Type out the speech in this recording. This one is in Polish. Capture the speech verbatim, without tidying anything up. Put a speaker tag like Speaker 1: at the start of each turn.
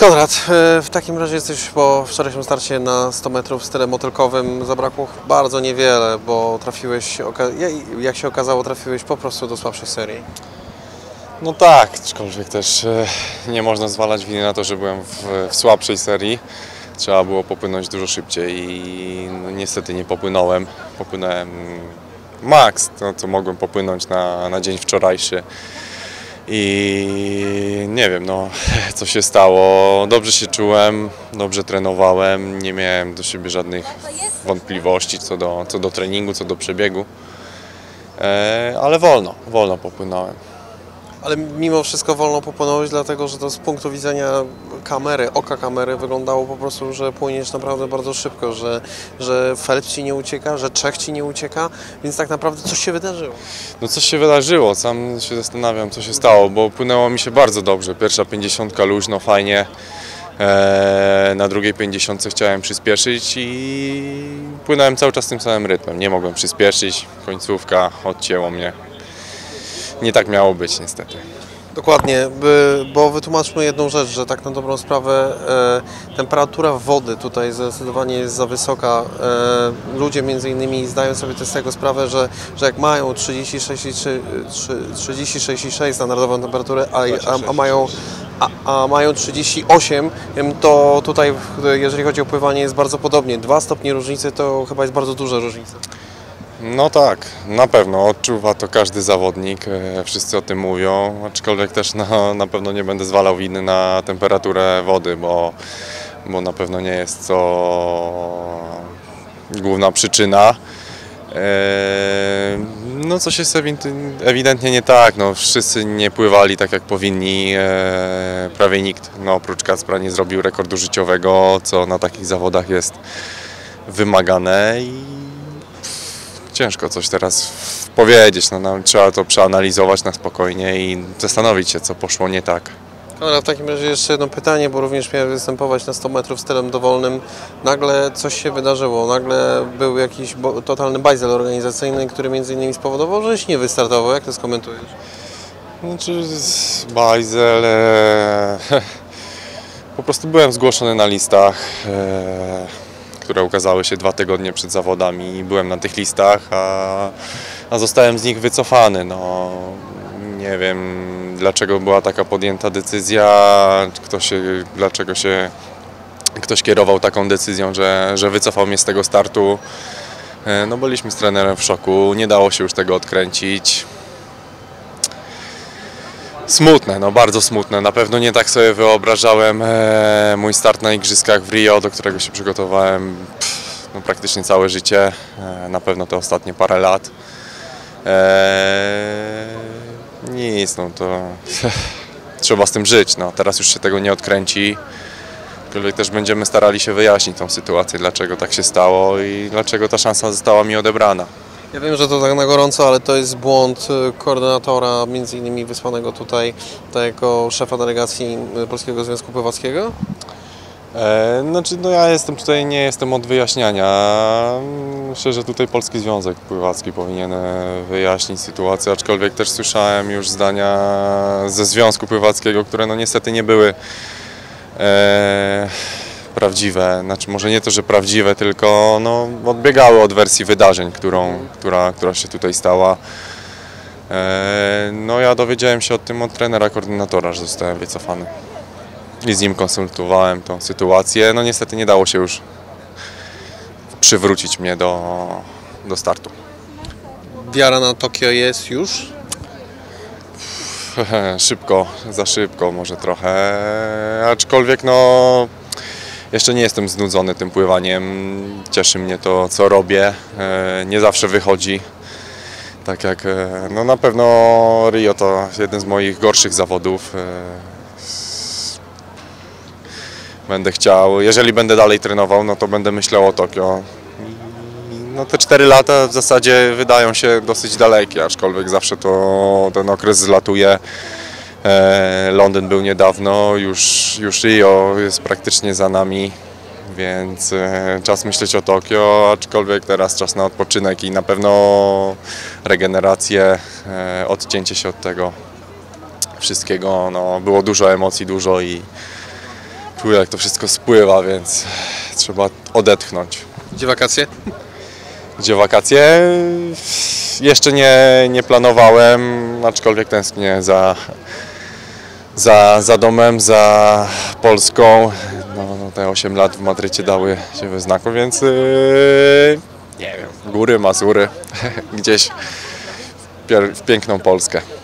Speaker 1: Konrad, w takim razie jesteś po wczorajszym starcie na sto metrów stylem motylkowym. Zabrakło bardzo niewiele, bo trafiłeś, jak się okazało, trafiłeś po prostu do słabszej serii.
Speaker 2: No tak, aczkolwiek też nie można zwalać winy na to, że byłem w, w słabszej serii. Trzeba było popłynąć dużo szybciej i no, niestety nie popłynąłem. Popłynąłem maks, to co mogłem popłynąć na, na dzień wczorajszy. I nie wiem, no, co się stało. Dobrze się czułem, dobrze trenowałem, nie miałem do siebie żadnych wątpliwości co do, co do treningu, co do przebiegu. E, ale wolno, wolno popłynąłem.
Speaker 1: Ale mimo wszystko wolno popłynąłeś, dlatego że to z punktu widzenia kamery, oka kamery wyglądało po prostu, że płyniesz naprawdę bardzo szybko, że, że Phelps ci nie ucieka, że Czech ci nie ucieka, więc tak naprawdę coś się wydarzyło.
Speaker 2: No coś się wydarzyło, sam się zastanawiam, co się stało, bo płynęło mi się bardzo dobrze. Pierwsza pięćdziesiątka luźno, fajnie. Eee, na drugiej pięćdziesiątce chciałem przyspieszyć i płynąłem cały czas tym samym rytmem. Nie mogłem przyspieszyć, końcówka odcięło mnie. Nie tak miało być niestety.
Speaker 1: Dokładnie, bo wytłumaczmy jedną rzecz, że tak na dobrą sprawę e, temperatura wody tutaj zdecydowanie jest za wysoka. E, ludzie między innymi zdają sobie też z tego sprawę, że, że jak mają trzydzieści sześć i sześć standardową temperaturę, a, a, a, mają, a, a mają trzydzieści osiem, to tutaj jeżeli chodzi o pływanie jest bardzo podobnie. Dwa stopnie różnicy to chyba jest bardzo duża różnica.
Speaker 2: No tak, na pewno odczuwa to każdy zawodnik, wszyscy o tym mówią, aczkolwiek też no, na pewno nie będę zwalał winy na temperaturę wody, bo, bo na pewno nie jest to główna przyczyna. No coś jest ewidentnie nie tak, no, wszyscy nie pływali tak jak powinni, prawie nikt no, oprócz Kacpra nie zrobił rekordu życiowego, co na takich zawodach jest wymagane. I ciężko coś teraz powiedzieć, no, no, trzeba to przeanalizować na spokojnie i zastanowić się, co poszło nie tak.
Speaker 1: Konrad, w takim razie jeszcze jedno pytanie, bo również miałem występować na sto metrów stylem dowolnym. Nagle coś się wydarzyło, nagle był jakiś totalny bajzel organizacyjny, który między innymi spowodował, żeś nie wystartował. Jak to skomentujesz?
Speaker 2: Znaczy, bajzel... E, po prostu byłem zgłoszony na listach, e, które ukazały się dwa tygodnie przed zawodami i byłem na tych listach, a, a zostałem z nich wycofany. No, nie wiem, dlaczego była taka podjęta decyzja, kto się, dlaczego się ktoś kierował taką decyzją, że, że wycofał mnie z tego startu. No, byliśmy z trenerem w szoku, nie dało się już tego odkręcić. Smutne, no bardzo smutne. Na pewno nie tak sobie wyobrażałem e, mój start na Igrzyskach w Rio, do którego się przygotowałem pff, no, praktycznie całe życie, e, na pewno te ostatnie parę lat. E, nic, no to trzeba z tym żyć. No, teraz już się tego nie odkręci. Aczkolwiek też będziemy starali się wyjaśnić tą sytuację, dlaczego tak się stało i dlaczego ta szansa została mi odebrana.
Speaker 1: Ja wiem, że to tak na gorąco, ale to jest błąd koordynatora, między innymi wysłanego tutaj jako szefa delegacji Polskiego Związku Pływackiego?
Speaker 2: E, znaczy, no ja jestem tutaj, nie jestem od wyjaśniania. Myślę, że tutaj Polski Związek Pływacki powinien wyjaśnić sytuację, aczkolwiek też słyszałem już zdania ze Związku Pływackiego, które no niestety nie były e, prawdziwe, znaczy może nie to, że prawdziwe, tylko no, odbiegały od wersji wydarzeń, którą, która, która się tutaj stała. E, no ja dowiedziałem się o tym od trenera koordynatora, że zostałem wycofany. I z nim konsultowałem tą sytuację. No niestety nie dało się już przywrócić mnie do, do startu.
Speaker 1: Wiara na Tokio jest już?
Speaker 2: Szybko, za szybko może trochę, aczkolwiek no jeszcze nie jestem znudzony tym pływaniem. Cieszy mnie to, co robię. Nie zawsze wychodzi. Tak jak no na pewno Rio to jeden z moich gorszych zawodów. Będę chciał, jeżeli będę dalej trenował, no to będę myślał o Tokio. No te cztery lata w zasadzie wydają się dosyć dalekie, aczkolwiek zawsze to ten okres zlatuje. Londyn był niedawno, już, już Rio jest praktycznie za nami, więc czas myśleć o Tokio, aczkolwiek teraz czas na odpoczynek i na pewno regenerację, odcięcie się od tego wszystkiego. No, było dużo emocji, dużo i czuję, jak to wszystko spływa, więc trzeba odetchnąć.
Speaker 1: Gdzie wakacje?
Speaker 2: Gdzie wakacje? Jeszcze nie, nie planowałem, aczkolwiek tęsknię za, za, za domem, za Polską. No, no, te osiem lat w Madrycie dały się we znaku, więc yy, nie wiem, góry, Mazury, gdzieś w, pier- w piękną Polskę.